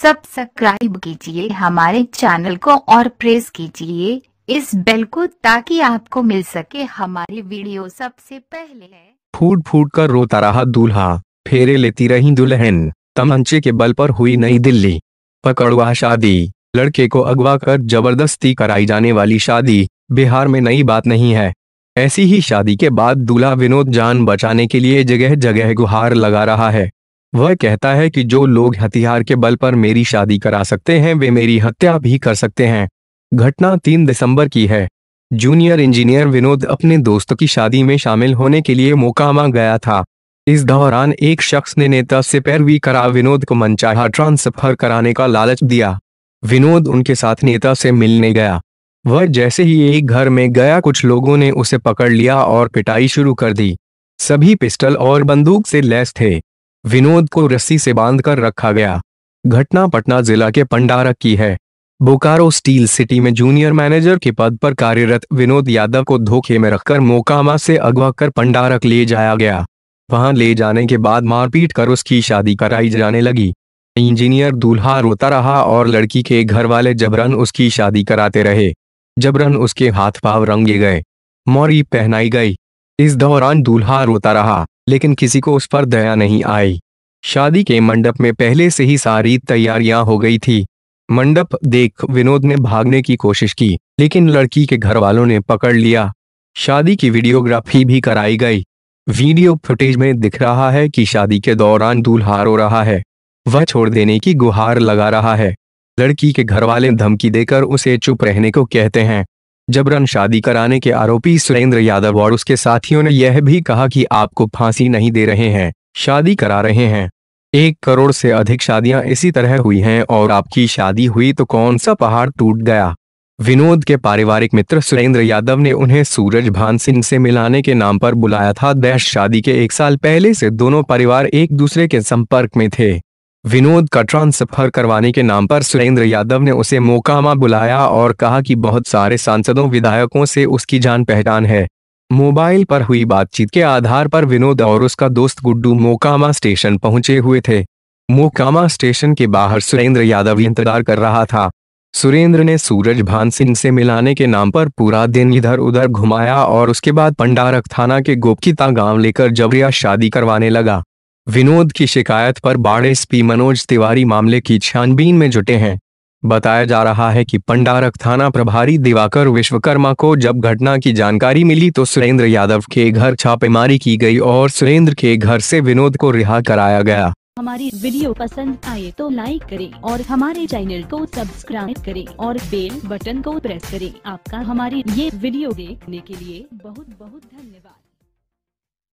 Subscribe कीजिए हमारे channel को और प्रेस कीजिए इस बेल को ताकि आपको मिल सके हमारी वीडियो सबसे पहले। फूट फूट कर रोता रहा दूल्हा, फेरे लेती रही दुल्हन, तमंचे के बल पर हुई नई दिल्ली पकड़वा शादी। लड़के को अगवा कर जबरदस्ती कराई जाने वाली शादी बिहार में नई बात नहीं है। ऐसी ही शादी के बाद दूल्हा विनोद जान बचाने के लिए जगह जगह गुहार लगा रहा है। वह कहता है कि जो लोग हथियार के बल पर मेरी शादी करा सकते हैं वे मेरी हत्या भी कर सकते हैं। घटना 3 दिसंबर की है। जूनियर इंजीनियर विनोद अपने दोस्त की शादी में शामिल होने के लिए मोकामा गया था। इस दौरान एक शख्स ने नेता से पैरवी करा विनोद को मनचाहा ट्रांसफर कराने का लालच दिया। विनोद उनके साथ नेता से मिलने गया। वह जैसे ही एक घर में गया कुछ लोगों ने उसे पकड़ लिया और पिटाई शुरू कर दी। सभी पिस्टल और बंदूक से लैस थे। विनोद को रस्सी से बांधकर रखा गया। घटना पटना जिला के पंडारक की है। बोकारो स्टील सिटी में जूनियर मैनेजर के पद पर कार्यरत विनोद यादव को धोखे में रखकर मोकामा से अगवा कर पंडारक ले जाया गया। वहां ले जाने के बाद मारपीट कर उसकी शादी कराई जाने लगी। इंजीनियर दूल्हा रोता रहा और लड़की के घर वाले जबरन उसकी शादी कराते रहे। जबरन उसके हाथ पांव रंगे गए, मौरी पहनाई गई। इस दौरान दूल्हा रोता रहा लेकिन किसी को उस पर दया नहीं आई। शादी के मंडप में पहले से ही सारी तैयारियां हो गई थी। मंडप देख विनोद ने भागने की कोशिश की लेकिन लड़की के घर वालों ने पकड़ लिया। शादी की वीडियोग्राफी भी कराई गई। वीडियो फुटेज में दिख रहा है कि शादी के दौरान दूल्हा रो रहा है। वह छोड़ देने की गुहार लगा रहा है। लड़की के घर वाले धमकी देकर उसे चुप रहने को कहते हैं। जबरन शादी कराने के आरोपी सुरेंद्र यादव और उसके साथियों ने यह भी कहा कि आपको फांसी नहीं दे रहे हैं, शादी करा रहे हैं। 1 करोड़ से अधिक शादियां इसी तरह हुई हैं और आपकी शादी हुई तो कौन सा पहाड़ टूट गया। विनोद के पारिवारिक मित्र सुरेंद्र यादव ने उन्हें सूरज भान सिंह से मिलाने के नाम पर बुलाया था। दैश शादी के 1 साल पहले से दोनों परिवार एक दूसरे के संपर्क में थे। विनोद का ट्रांसफर करवाने के नाम पर सुरेंद्र यादव ने उसे मोकामा बुलाया और कहा कि बहुत सारे सांसदों विधायकों से उसकी जान पहचान है। मोबाइल पर हुई बातचीत के आधार पर विनोद और उसका दोस्त गुड्डू मोकामा स्टेशन पहुंचे हुए थे। मोकामा स्टेशन के बाहर सुरेंद्र यादव इंतजार कर रहा था। सुरेंद्र ने सूरज भान सिंह से मिलाने के नाम पर पूरा दिन इधर उधर घुमाया और उसके बाद पंडारक थाना के गोपकीता गांव लेकर जबरिया शादी करवाने लगा। विनोद की शिकायत पर बाढ़ एसपी मनोज तिवारी मामले की छानबीन में जुटे हैं। बताया जा रहा है कि पंडारक थाना प्रभारी दिवाकर विश्वकर्मा को जब घटना की जानकारी मिली तो सुरेंद्र यादव के घर छापेमारी की गई और सुरेंद्र के घर से विनोद को रिहा कराया गया। हमारी वीडियो पसंद आए तो लाइक करें और हमारे चैनल को सब्सक्राइब करें और बेल बटन को प्रेस करें। आपका हमारी ये वीडियो देखने के लिए बहुत बहुत धन्यवाद।